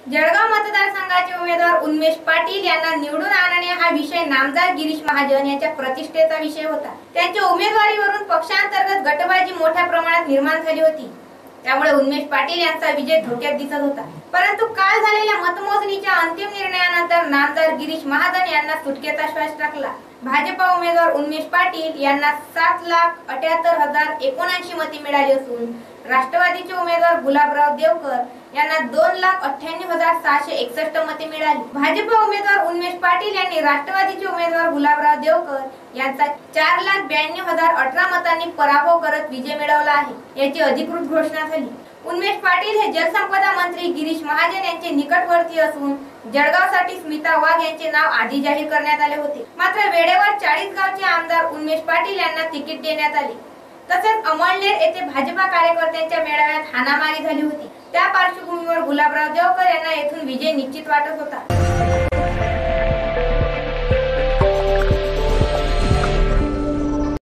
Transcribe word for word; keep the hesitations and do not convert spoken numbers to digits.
जळगाव मतदारसंघाचे उमेदवार उन्मेष पाटील यांना निवडून आणणे हा विषय नामदार गिरीश महाजन यांच्या प्रतिष्ठेचा विषय होता। त्यांच्या उमेदवारीवरून पक्षांतर्गत गटबाजी मोठ्या प्रमाणात निर्माण झाली होती, त्यामुळे उन्मेष पाटील यांचा विजय धोक्यात दिसत होता। परंतु काल झालेल्या मतमोजणीच्या अंतिम निर्णयानंतर नामदार गिरीश महाजन यांना सुटकेचा श्वास टाकला। भाजपा उमेदवार उन्मेष पाटील यांना सात लाख अठ्याहत्तर हजार एकोणऐंशी मते मिळाली असून राष्ट्रवादीचे उमेदवार गुलाबराव देवकर यांना दोन लाख अठ्ठ्याण्णव हजार सहाशे एकसष्ट मते मिळाली। भाजपा उमेदवार उन्मेष पाटील यांनी राष्ट्रवादीचे उमेदवार गुलाबराव देवकर यांचा चार लाख ब्याण्णव हजार अठरा मतांनी पराभव करत विजय मिळवला आहे, याची अधिकृत घोषणा झाली। उन्मेष पाटील हे जलसंपदा मंत्री गिरीश महाजन यांचे निकटवर्ती असून जळगावसाठी स्मिता वाघ यांचे नाव आधी जाहीर करण्यात आले होते। मात्र वेळेवर चाळीस गावचे आमदार उन्मेष पाटील यांना तिकीट देण्यात आले। तसेच अमळनेर येथे भाजपा कार्यकर्त्यांच्या मेळाव्यात हाणामारी झाली होती। त्या पार्श्वभूमीवर गुलाबराव देवकर यांना येथून विजय निश्चित वाटत होता।